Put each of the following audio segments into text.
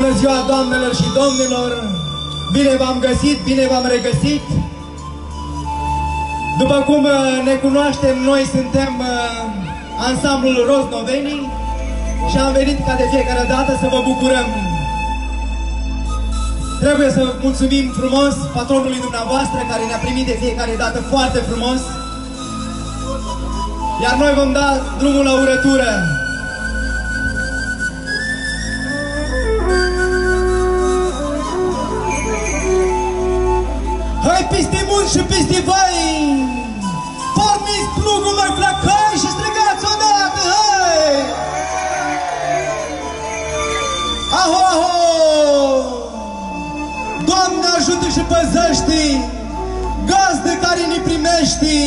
Bună ziua, doamnelor și domnilor! Bine v-am găsit, bine v-am regăsit! După cum ne cunoaștem, noi suntem ansamblul Roznovenii și am venit ca de fiecare dată să vă bucurăm. Trebuie să mulțumim frumos patronului dumneavoastră care ne-a primit de fiecare dată foarte frumos. Iar noi vom da drumul la urătură. Hai pistimun și pistivai! Porniți plugul, mai flacai și strigați odată, hai! Aho, aho! Doamne ajută și păzește! Gazdă care ne primești!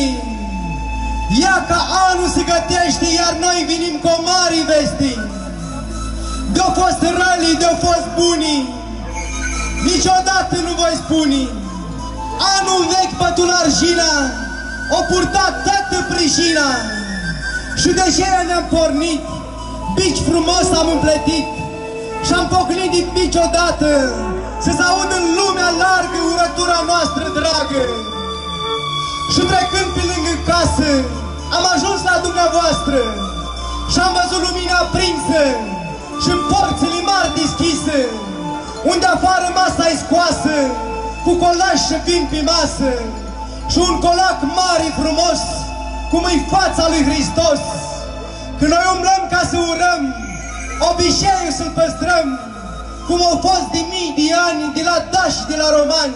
Ia ca anul se gătește, iar noi vinim cu o mare vesti! De-au fost rălii, de-au fost bunii, niciodată nu voi spune. Anul vechi pătul argina, o purtat toată pricina. Și de aceea ne-am pornit, bici frumos am împletit și-am pocnit din bici odată, să-ți audă în lumea largă urătura noastră dragă. Și trecând pe lângă casă, am ajuns la dumneavoastră și-am văzut lumina aprinsă și porțile mari deschise, unde afară masa-i scoasă, cu colaș și vin pe masă și un colac mare frumos, cum e fața lui Hristos. Când noi umblăm ca să urăm, obiceiul să-l păstrăm, cum au fost de mii de ani, de la dași, de la romani.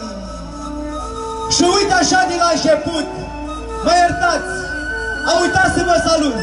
Și uite așa de la început, mă iertați, am uitat să vă salut.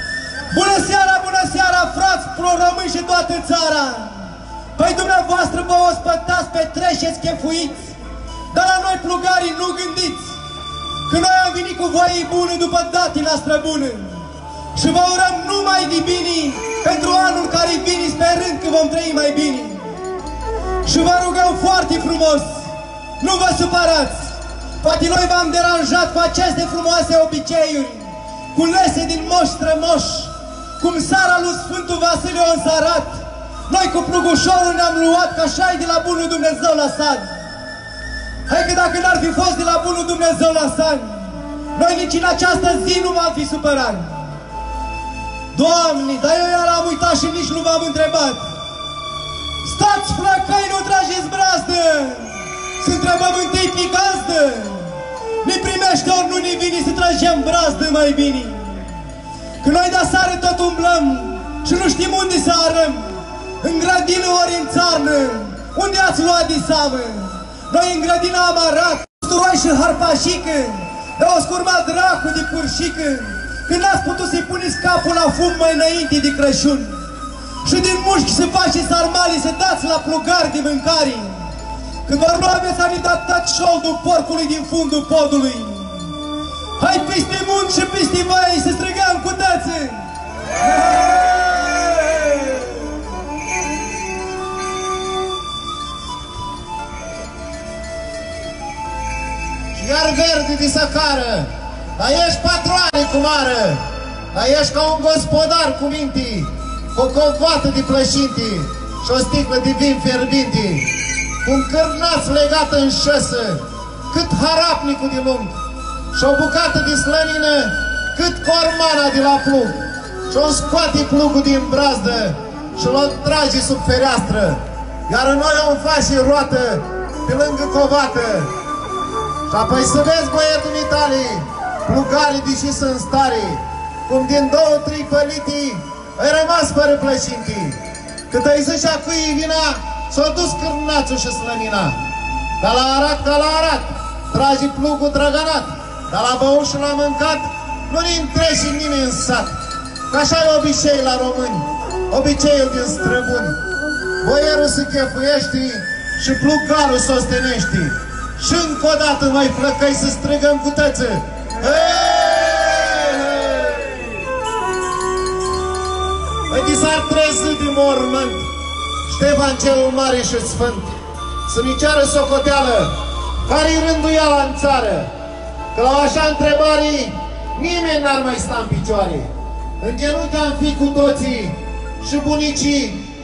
Bună seara, frați pro-români și toată țara! Păi dumneavoastră vă ospătați, petreceți, chefuiți, dar la noi plugarii nu gândiți, că noi am venit cu voie bună după datina străbună. Și vă urăm numai de bine pentru anul care vine, sperând că vom trăi mai bine. Și vă rugăm foarte frumos, nu vă supărați, poate noi v-am deranjat cu aceste frumoase obiceiuri, culese din moși strămoși, cum sara lui Sfântul Vasile o însarat, noi cu plugușorul ne-am luat ca șai de la bunul Dumnezeu la sat. Hai că dacă n-ar fi fost de la bunul Dumnezeu la sani, noi nici în această zi nu m-am fi supărat. Doamne, dar eu iar am uitat și nici nu v-am întrebat. Stați, flacăi, nu trageți brazdă! Să întrebăm întâi pe gazdă! Ne primește ori nu ne vine să tragem brazdă mai bine. Că noi de seară tot umblăm și nu știm unde să arăm. În grădină ori în țarnă, unde ați luat de seamă? Noi în grădina am arat, usturoi și harpașică, dar o scurma dracu de purșică, când n-ați putut să-i puneți capul la fum mai înainte de Crăciun. Și din mușchi să faceți sarmale, să dați la plugari de mâncare. Când doar nu aveți anidat tot șoldul porcului din fundul podului. Hai peste mun și peste vai să strigăm cu tăță! Iar verde de săcară, dar ești patroane cu mară, dar ești ca un gospodar cu minte, cu o covată de plășinte și o sticlă de vin fierbinte, cu un cârnaț legat în șesă, cât harapnicul de lung, și o bucată de slănină, cât cormana de la plug, și o scoate plugul din brazdă și l-o trage sub fereastră, iar noi o face roată pe lângă covată. Și apoi să vezi, băietul Italii, plugarii deși sunt stare, cum din 2-3 pălitii ai rămas fără plăcintii. Cât ai zis acui vina, s-a dus cârnațul și slănina. Dar la arat ca la arat, trage plugul drăganat, dar la băut și la mâncat, nu ne-mi trece nimeni în sat. Că așa e obicei la români, obiceiul din străbuni. Boierul se chefuiește și plugarul s-o stenește. Și încă o dată noi flăcăi să strigăm cu tăță. Păi s-ar trezi din mormânt Ștefan celul Mare și Sfânt să-mi ceară socoteală care-i rânduiala în țară. Că la așa întrebare nimeni n-ar mai sta în picioare. În genunchi am fi cu toții, și bunicii,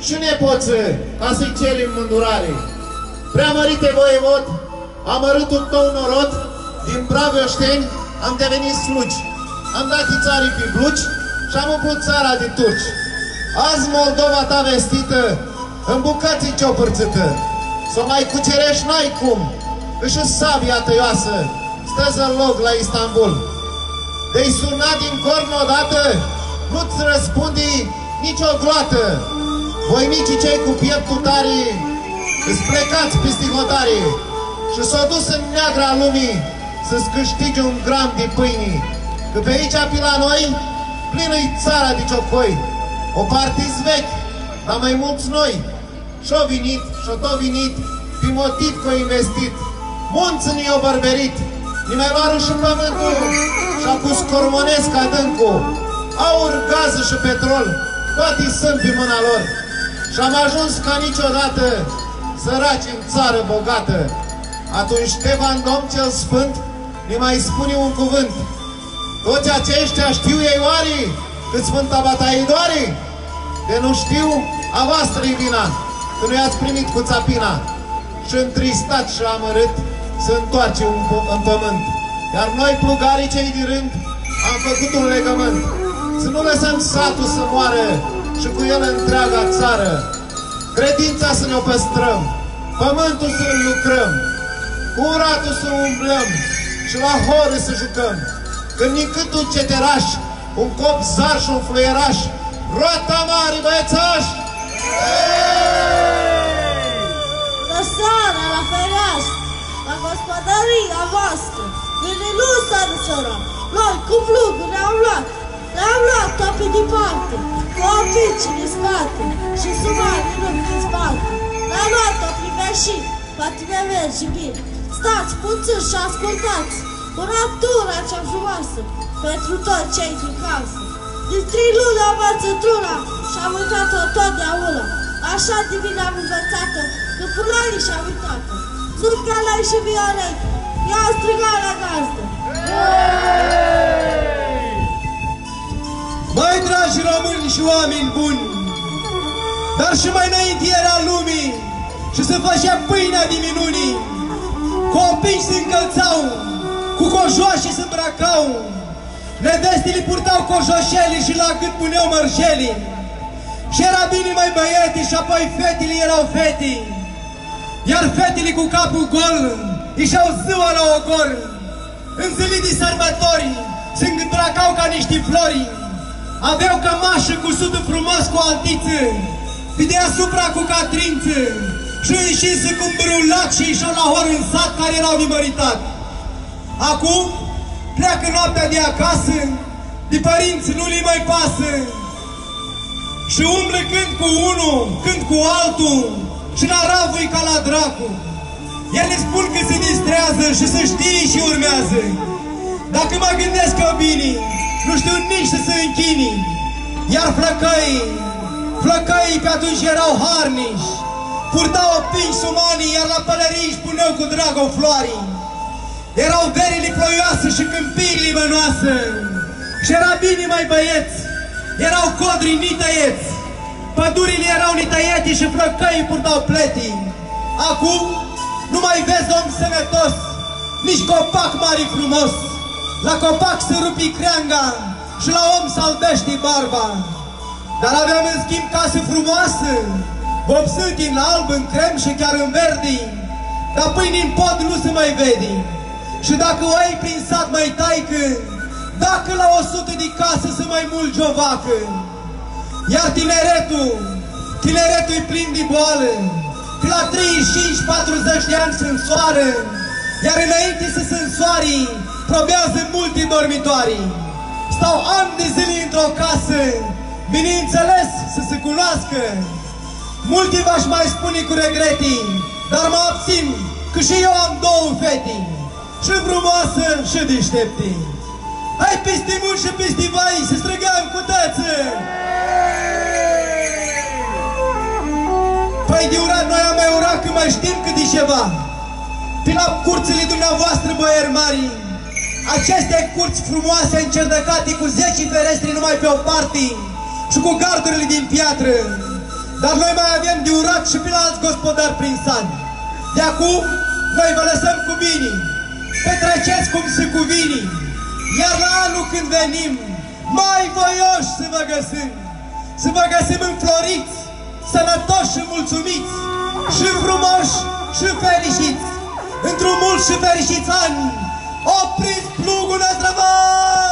și nepoță, ca să-i cerim mândurare. Preamărite voievod, amărâtul tău norod, din Bravioșteni am devenit slugi. Am dat țarii pe blugi și am umplut țara de turci. Azi Moldova ta vestită, în bucății ce-o părțită. Să mai cucerești n-ai cum, își sabia tăioasă, stă-ți în loc la Istanbul. De-i suna din corn odată, nu-ți răspunde nicio gloată. Voinicii cei cu pieptul tare, îți plecați peste hotare și s-o dus în neagra lumii să-ți câștigi un gram de pâine. Că pe aici, pe la noi, plină-i țara de ciocoi. O partiz vechi, dar mai mulți noi. Și-o venit, și-o tot venit, pe motiv că-o investit. Munți ni-o bărberit, ni mai luară și pământul și-a pus cormonesc adâncul. Aur, gază și petrol, toate sunt pe mâna lor. Și-am ajuns ca niciodată săraci în țară bogată. Atunci Ștefan Domn cel Sfânt ne mai spune un cuvânt. Toți aceștia știu ei oare cât Sfânta Bataie doare? De nu știu, a voastră-i vina, că nu i-ați primit cu țapina. Și întristat și amărât se întoarce în pământ. Iar noi, plugarii cei din rând, am făcut un legământ. Să nu lăsăm satul să moară și cu el întreaga țară. Credința să ne-o păstrăm, pământul să-l lucrăm, curatul să umblăm și la horă să jucăm. Când nicât un ceteraș, un cop zar și un fluieraș, roata mare, băiețași! La seara, la fereastră, la gospodăria voastră, vine lusa de sora. Noi cu plugul le-am luat tot pe departe, cu oficii de spate și sumari în spate. Le-am luat tot priveșit, poate ne merge bine. Stați puțin și ascultați cu natura cea frumoasă pentru toți cei din casă. Din 3 luni am învățat într-una și am uitat-o totdeauna. Așa de bine am învățat-o, că fulanii și-am uitat-o. Sunt calai și violei, i-au strigat la gazdă. Mai dragi români și oameni buni, dar și mai înainte era lumii și se făcea pâinea din minunii. Copii se încălțau, cu cojoașe se îmbracau, nevestele purtau cojoșeli și la gât puneau mărșeli. Și era bine mai băietii și apoi fetele erau fete, iar fetele cu capul gol ieșeau ziua la ogor. În zile de sărbători se îmbracau ca niște flori, aveau cămașă cu sudul frumos cu altiță, pe deasupra cu catrință și înșinsă cu îmbrulac și ieșeau la hor în sat care erau nimăritat. Acum pleacă noaptea de acasă, de părinți nu li mai pasă și umblă când cu unul, când cu altul și la ravui ca la dracu. Ele spun că se distrează și să știe și urmează. Dacă mă gândesc că bine, nu știu nici să se închini. Iar flăcăii pe atunci erau harniși, purtau opinși sumanii, iar la pălării își puneau cu drag o floare. Erau verile ploioase și câmpirile bănoase și era bine mai băieți, erau codri nităieți, pădurile erau nităiete și flăcăii purtau pletii. Acum nu mai vezi om sănătos, nici copac mare frumos. La copac se rupi creanga și la om s-albește barba. Dar aveam în schimb case frumoase, vopsâti în alb, în crem și chiar în verde, dar pâini în pod nu se mai vede. Și dacă o ai prin sat mai taică, dacă la 100 de case se mai mulge o vacă. Iar tineretul e plin de boală, că la 35-40 de ani se însoară, iar înainte să se însoare, probează multe dormitoare. Stau ani de zile într-o casă, bineînțeles să se cunoască. Multe v-aș mai spune cu regrete, dar mă abțin, că și eu am 2 fete, și frumoasă și deștepte. Hai peste munți și peste vai să strigăm cu tăță! Păi de urat noi am mai urat că mai știm cât de ceva. Pe la curțile dumneavoastră, băieri mari, aceste curți frumoase încerdăcate cu 10 ferestre numai pe o parte și cu gardurile din piatră. Dar noi mai avem de urat și pe la alți gospodari prin sani. De acum, noi vă lăsăm cu bine. Petreceți cum se cuvine. Iar la anul când venim, mai voioși să vă găsim. Să vă găsim înfloriți, sănătoși și mulțumiți, și frumoși și fericiți. Într-un mult și fericiți ani, opriți plugul năzdrăvăr!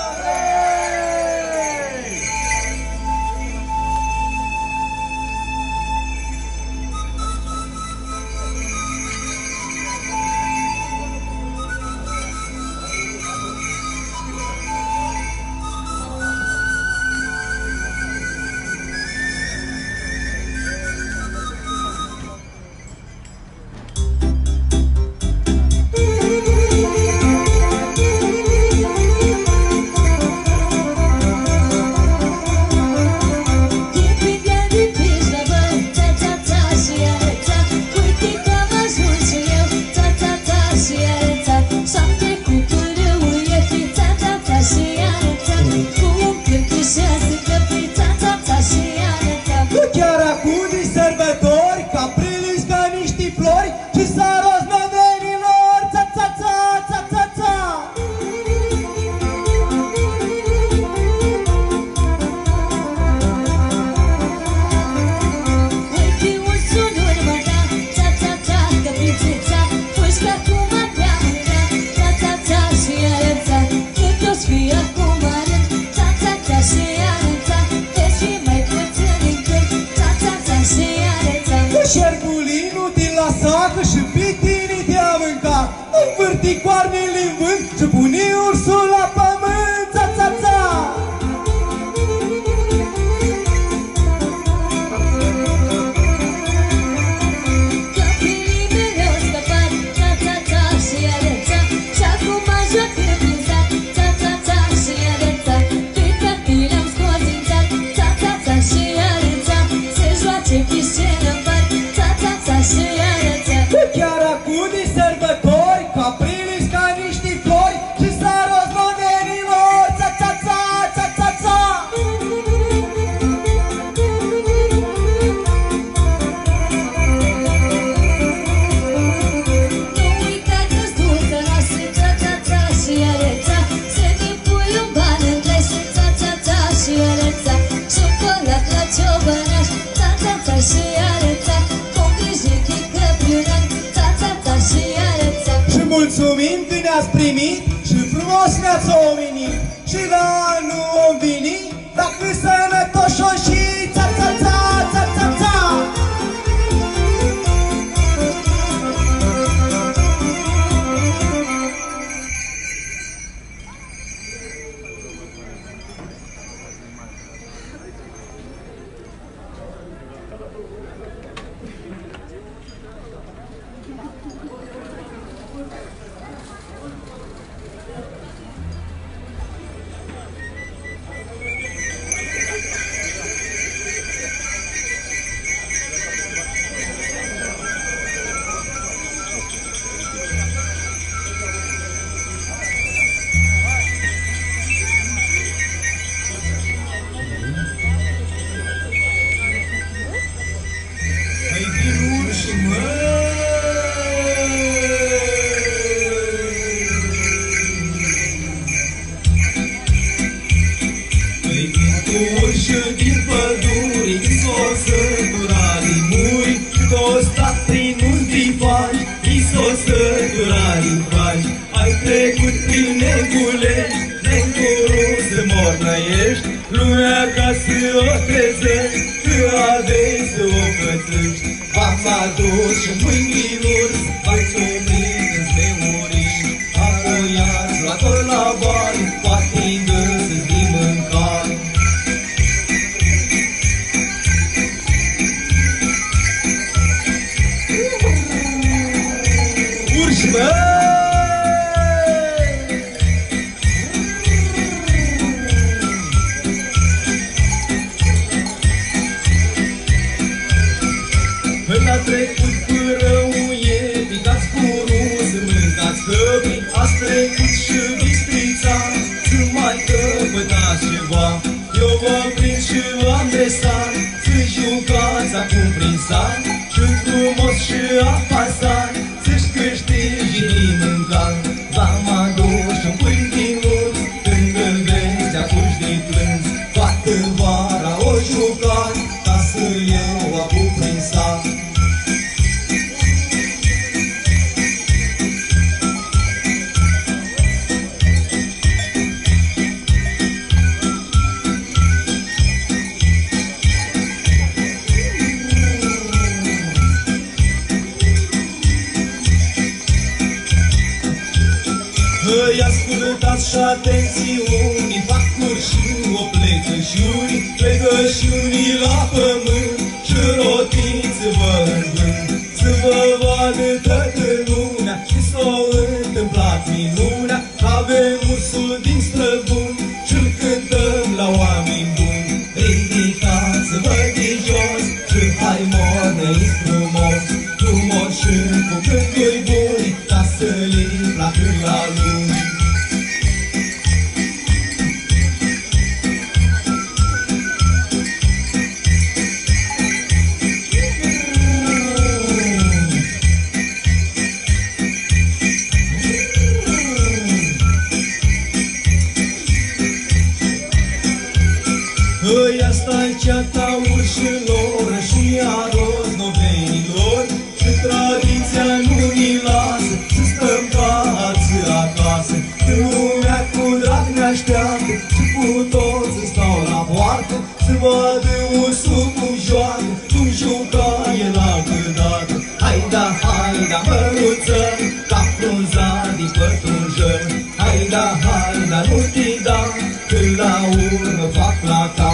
Coarnele în vânt și pune ursul la pământ, ța, ța, ța! Copilii mereu scăpat, ța, ța, ța, și areța. Și acum joacă prin sat, ța, ța, ța, și areța. Pe copii le-am scos din țar, ța, ța, ța, și areța. Se joace chișenă în bar, ța, ța, ța, și areța. Chiar acum de sărbători, caprilii ca niște flori și saros monenilor, ța, ța, ța, ța, ța, ța! Nu uita că-s dulcă noastră, ța, ța, ța, și areța. Se ne pui un ban în clasă, ța, ța, ța, și areța. Șocolat la ciobănaș, ța, ța, ța, și areța. Cu grijă de căprioran, ța, ța, ța, și areța. Și mulțumim că ne-ați primit și frumos ne-ați omenit. Și la anul om vini, dacă sănătoși o și ța, ța, ța, ța, ța, ța! Lumea ca să o trezești, că aveai să o pățești. V-am adus și mâinilor, v-ați omit în smeuriști. Apoi ați luat-o la bani, poate îngăsiți din mâncare. Urși, bă! Până trecut fără uie, picați cu nu să mâncați căpii. Ați trecut și bistrița, să mai căpătați ceva. Eu v-am prins și v-am dresat, să jucați acum prin sat și frumos și apasat să-și câștigi inimânca. V-am adus un pui din urț, când îl vezi atunci de plâns. Toată vara o jucat, ca să iau acum prin sat. Îi ascultați și atențiuni, fac curșuni, o plecășiuni, plecășiunii la pământ și rotiți-vă în vânt. Să vă vadă toată lumea și s-o întâmplat minunea, avem ursul din străbun și-l cântăm la oameni buni. Ridicați-vă de jos și hai mornăiți frumos, frumos și cu gânduri buni, ca să le placă la lume. Ăia stai ceata urșilor și a roznovenilor, și tradiția nu ni lasă să stăm cați acasă. Când lumea cu drag ne așteaptă și cu toți stau la poartă, să vadă ursul cum joacă, cum juca el altădată. Haida, haida, măruță, ca frunza din pătrunjă. Haida, haida, nu te da, că la urmă fac la ta.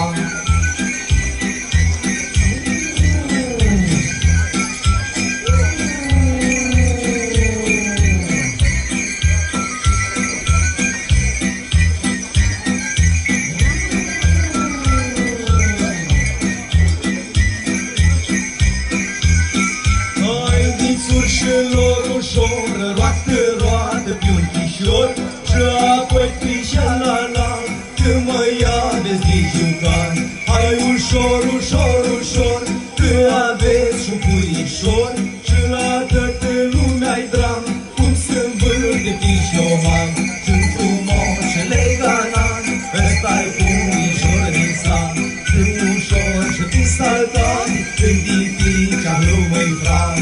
Urșilor ușor, roată pe un chișor și apoi trișa-la-la, că mă ia-veți de jucat. Hai ușor, ușor, ușor, că aveți și-un puișor și la toată lumea-i drag, cum să-mi vârde chișoman. Sunt frumos și leganat, ăsta-i puișor din sat, și ușor și din saltat, când diticea lumea-i frag.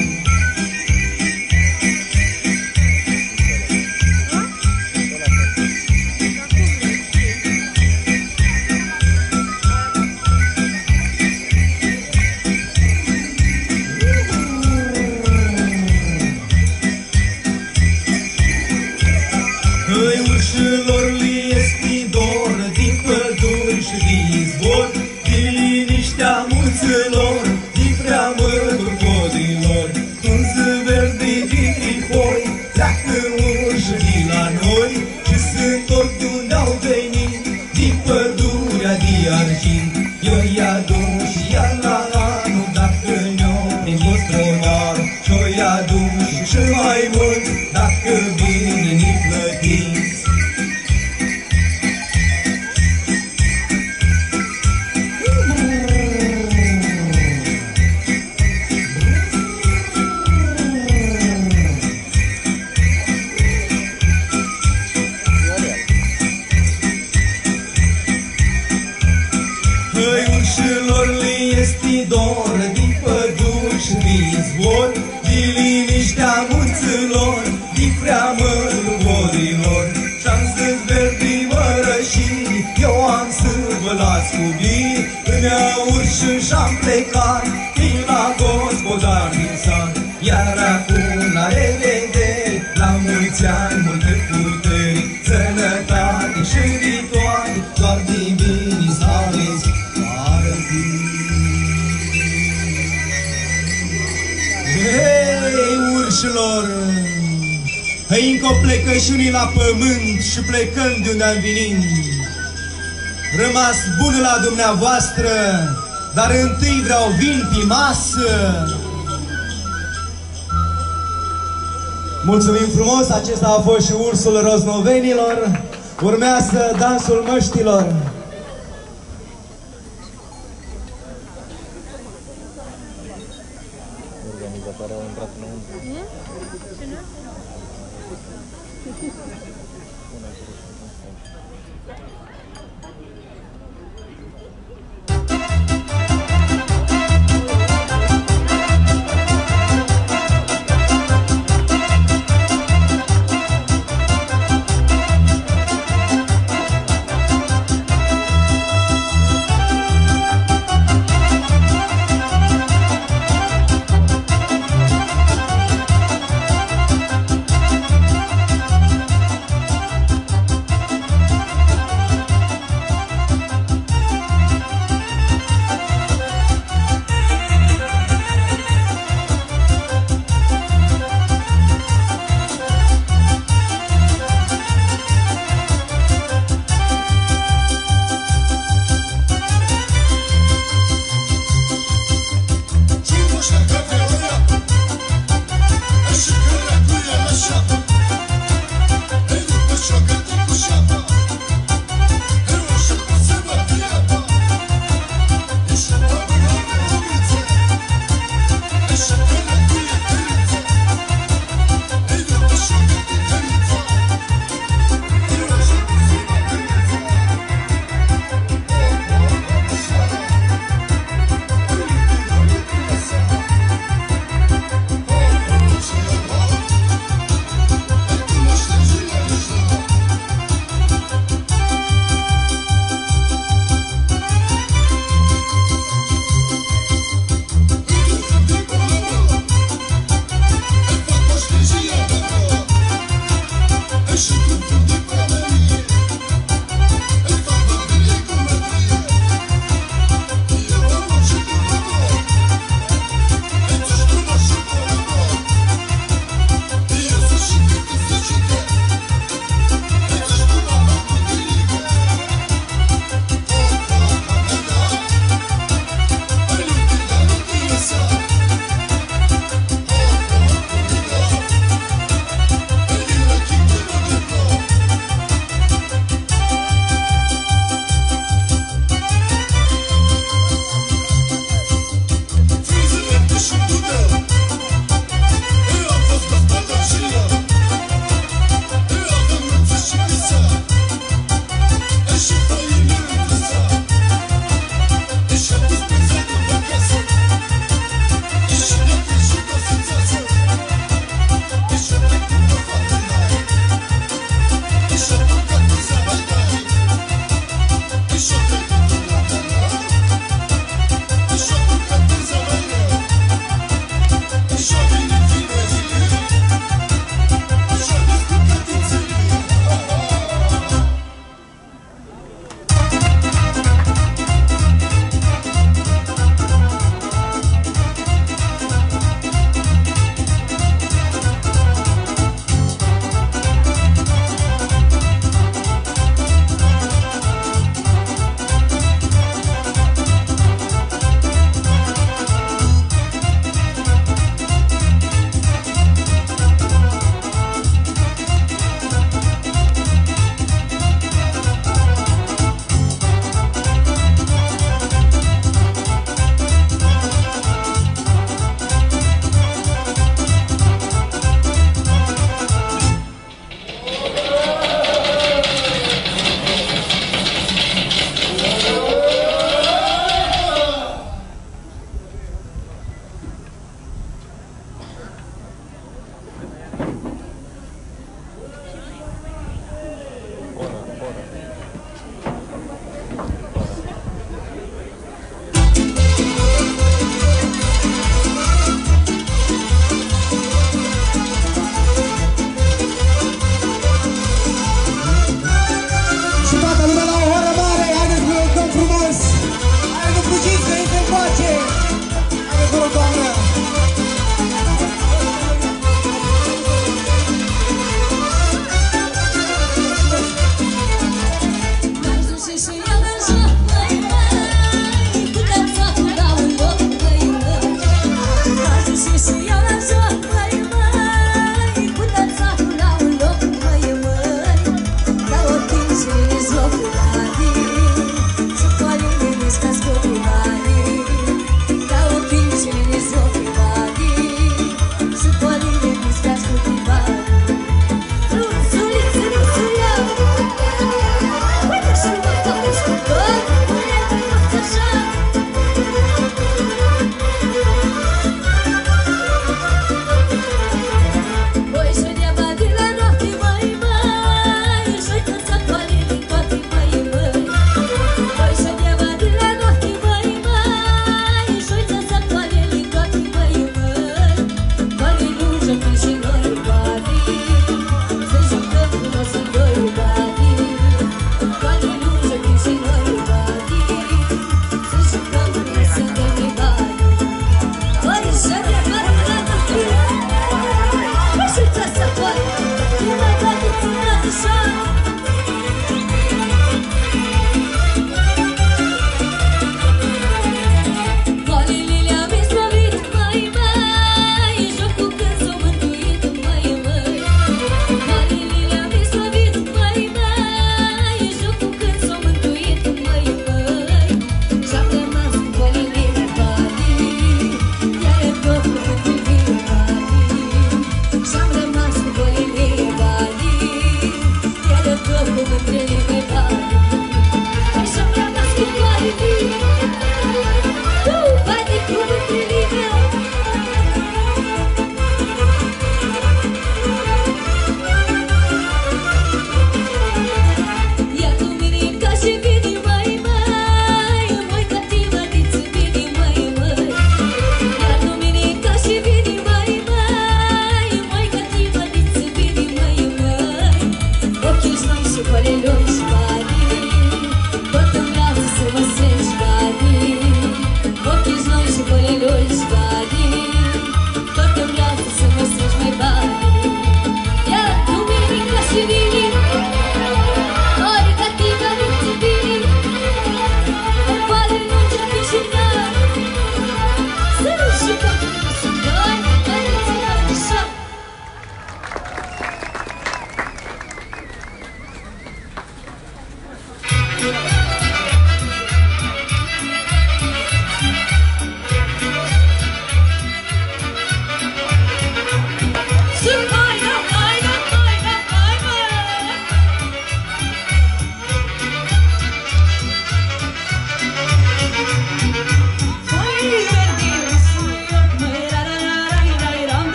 Urșilor li este dor din păduri și din izvor, din liniștea mulților, din preamărul codrilor. Frunză verde din trihoi, pleacă urși de la noi și sunt ori de unde au venit, din pădurea de argint. Eu i-a duc și ia la anul, dacă ne-o prin vostronar, și-o i-a duc și mai mult, dacă bine ne plătiți. Urșilor li este dor din păduri și din izvor, din liniștea munților, din preamărul gorilor. Și-am zis verdi mărășini, eu am să vă las cu bine, îmi iau urși și-am plecat, din la gospodar din sat. Iar acum la revedere, la mulți ani, multe puteri, sănătate și viitoare, doar din bine să aveți. Hei, urșilor! Hei, încă plecășunii la pământ și plecăm de unde am venit. Rămas bun la dumneavoastră, dar întâi vreau vin pe masă. Mulțumim frumos, acesta a fost și ursul roznovenilor. Urmează dansul măștilor. care au intrat înăuntru. Cine?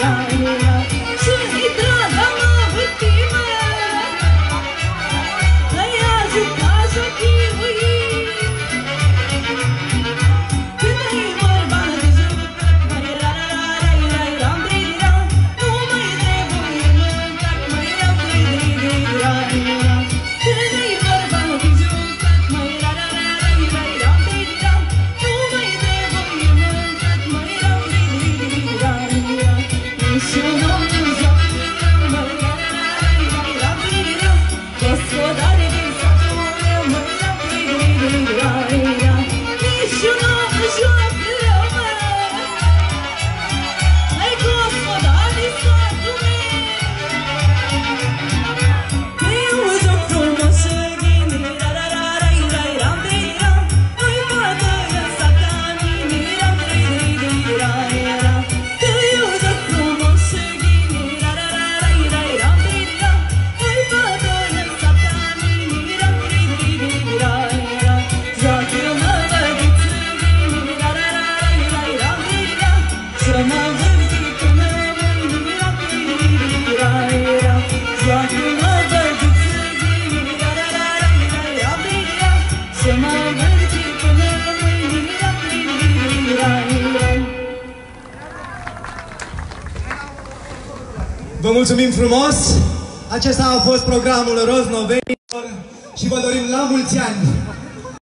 Vă mulțumim frumos! Acesta a fost programul Roznovenilor și vă dorim la mulți ani!